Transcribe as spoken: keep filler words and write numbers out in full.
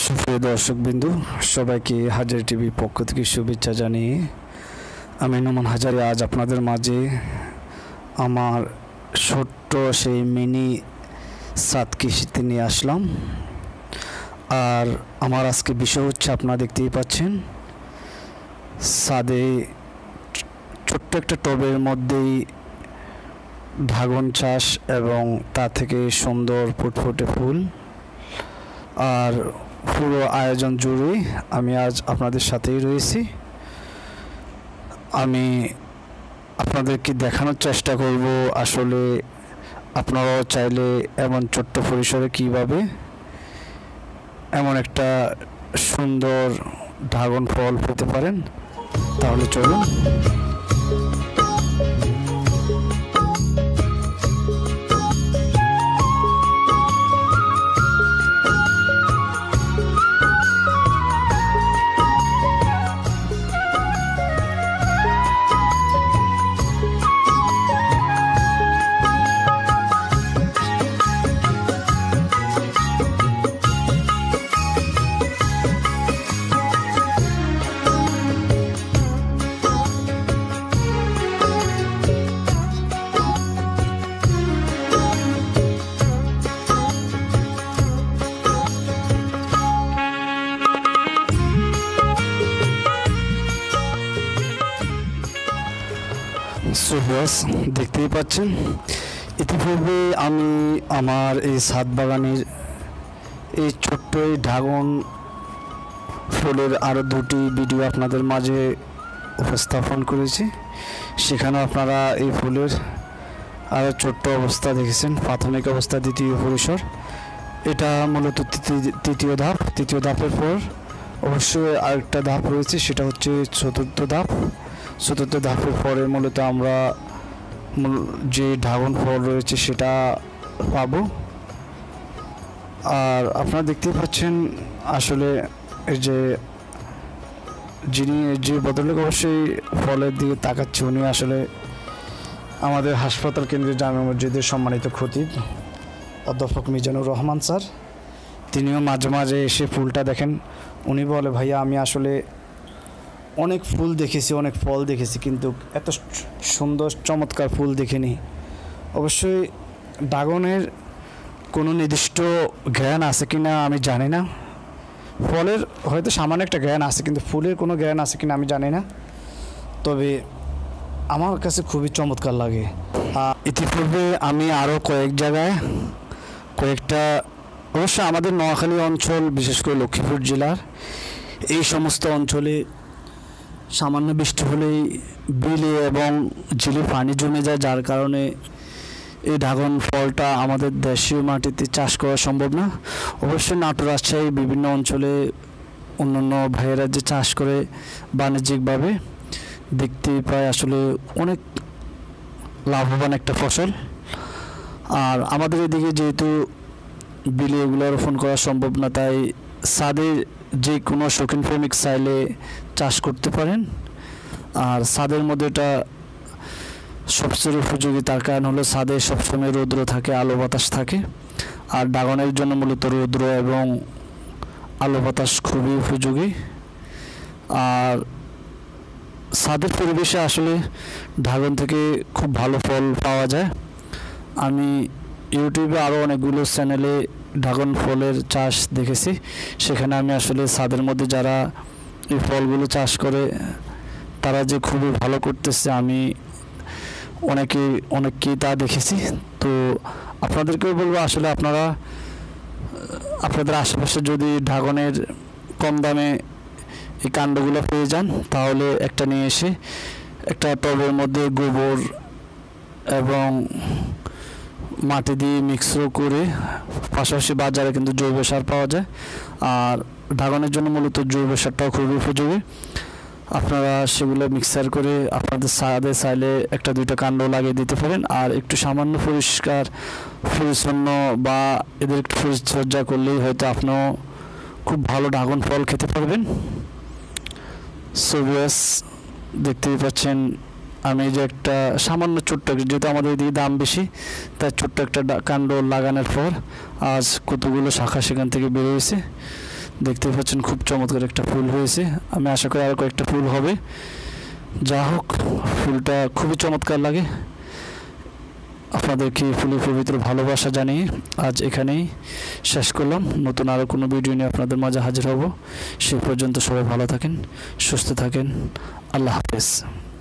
সুপ্রিয় দর্শকবৃন্দু, সবাইকে হাজারি টিভি পক্ষ থেকে শুভেচ্ছা জানিয়ে আমি নোমান হাজারি আজ আপনাদের মাঝে আমার ছোট্ট সেই মিনি ছাদ কৃষিতে নিয়ে আসলাম। আর আমার আজকে বিষয় হচ্ছে, আপনারা দেখতেই পাচ্ছেন, ছাদে ছোট্ট একটা টবের মধ্যেই ড্রাগন চাষ এবং তা থেকে সুন্দর ফুটফুটে ফুল। আর পুরো আয়োজন জুড়ে আমি আজ আপনাদের সাথেই রয়েছি। আমি আপনাদেরকে দেখানোর চেষ্টা করব আসলে আপনারাও চাইলে এমন ছোট্ট পরিসরে কীভাবে এমন একটা সুন্দর ড্রাগন ফল পেতে পারেন। তাহলে চলুন। দেখতেই পাচ্ছেন, ইতিপূর্বে আমি আমার এই ছাদ বাগানের এই ছোট্ট এই ড্রাগন ফুলের আরও দুটি ভিডিও আপনাদের মাঝে উপস্থাপন করেছি। সেখানে আপনারা এই ফুলের আরও ছোট্ট অবস্থা দেখেছেন, প্রাথমিক অবস্থা, দ্বিতীয় পরিসর। এটা মূলত তৃতীয় ধাপ। তৃতীয় ধাপের পর অবশ্যই আরেকটা ধাপ রয়েছে, সেটা হচ্ছে চতুর্থ ধাপ। চতুর্থ ধাপের পরে মূলত আমরা যে ড্রাগন ফল রয়েছে সেটা পাবো। আর আপনারা দেখতেই পাচ্ছেন, আসলে এই যে যিনি যে ভদ্রলোক অবশ্যই ফলের দিকে তাকাচ্ছে, উনি আসলে আমাদের হাসপাতাল কেন্দ্রের জামে মসজিদের সম্মানিত খতিব অধ্যাপক মিজানুর রহমান স্যার। তিনিও মাঝে মাঝে এসে ফুলটা দেখেন। উনি বলে, ভাইয়া আমি আসলে অনেক ফুল দেখেছি, অনেক ফল দেখেছি, কিন্তু এত সুন্দর চমৎকার ফুল দেখিনি। অবশ্যই ড্রাগনের কোনো নির্দিষ্ট জ্ঞান আছে কি না আমি জানি না। ফলের হয়তো সামান্য একটা জ্ঞান আছে, কিন্তু ফুলের কোনো জ্ঞান আছে কি না আমি জানি না। তবে আমার কাছে খুবই চমৎকার লাগে। ইতিপূর্বে আমি আরও কয়েক জায়গায় কয়েকটা, অবশ্য আমাদের নোয়াখালী অঞ্চল, বিশেষ করে লক্ষ্মীপুর জেলার এই সমস্ত অঞ্চলে সামান্য বৃষ্টি হলেই বিলে এবং ঝিলে পানি জমে যায়, যার কারণে এই ড্রাগন ফলটা আমাদের দেশীয় মাটিতে চাষ করা সম্ভব না। অবশ্যই নাটোর, রাজশাহী বিভিন্ন অঞ্চলে অন্যান্য ভাইয়েরা যে চাষ করে বাণিজ্যিকভাবে, দেখতে পায় আসলে অনেক লাভবান একটা ফসল। আর আমাদের এদিকে যেহেতু বিলে এগুলো রোপণ করা সম্ভব না, তাই ছাদে যে কোনো শৌখিন প্রেমিক চাইলে চাষ করতে পারেন। আর ছাদের মধ্যে এটা সবচেয়ে উপযোগী, তার কারণ হলো ছাদে সবসময় রৌদ্র থাকে, আলো বাতাস থাকে। আর ড্রাগনের জন্য মূলত রৌদ্র এবং আলো বাতাস খুবই উপযোগী। আর ছাদের পরিবেশে আসলে ড্রাগন থেকে খুব ভালো ফল পাওয়া যায়। আমি ইউটিউবে আরও অনেকগুলো চ্যানেলে ড্রাগন ফলের চাষ দেখেছি। সেখানে আমি আসলে ছাদের মধ্যে যারা এই ফলগুলো চাষ করে তারা যে খুবই ভালো করতেছে, আমি অনেকে অনেককেই তা দেখেছি। তো আপনাদেরকেও বলবো, আসলে আপনারা আপনাদের আশেপাশে যদি ড্রাগনের কম দামে এই কাণ্ডগুলো পেয়ে যান, তাহলে একটা নিয়ে এসে একটা টবের মধ্যে গোবর এবং মাটি দিয়ে মিক্সও করে, পাশাপাশি বাজারে কিন্তু জৈব সার পাওয়া যায়। আর ড্রাগনের জন্য মূলত জৈব সারটাও খুবই উপযোগী। আপনারা সেগুলো মিক্সার করে আপনাদের ছাদে চাইলে একটা দুইটা কাণ্ড লাগিয়ে দিতে পারেন। আর একটু সামান্য পরিষ্কার পরিচ্ছন্ন বা এদের একটু পরিচর্যা করলেই হয়তো আপনিও খুব ভালো ড্রাগন ফল খেতে পারবেন। সো ভিউয়ার্স, দেখতেই পাচ্ছেন আমি যে একটা সামান্য ছোট্ট, যেহেতু আমাদের এদিকে দাম বেশি, তাই ছোট্ট একটা কাণ্ড লাগানোর পর আজ কতগুলো শাখা সেখান থেকে বেরিয়েছে। দেখতে পাচ্ছেন খুব চমৎকার একটা ফুল হয়েছে। আমি আশা করি আরও কয়েকটা ফুল হবে। যা হোক, ফুলটা খুবই চমৎকার লাগে। আপনাদেরকে ফুলের পবিত্র ভালোবাসা জানিয়ে আজ এখানেই শেষ করলাম। নতুন আরও কোনো ভিডিও নিয়ে আপনাদের মাঝে হাজির হব। সে পর্যন্ত সবাই ভালো থাকেন, সুস্থ থাকেন। আল্লাহ হাফেজ।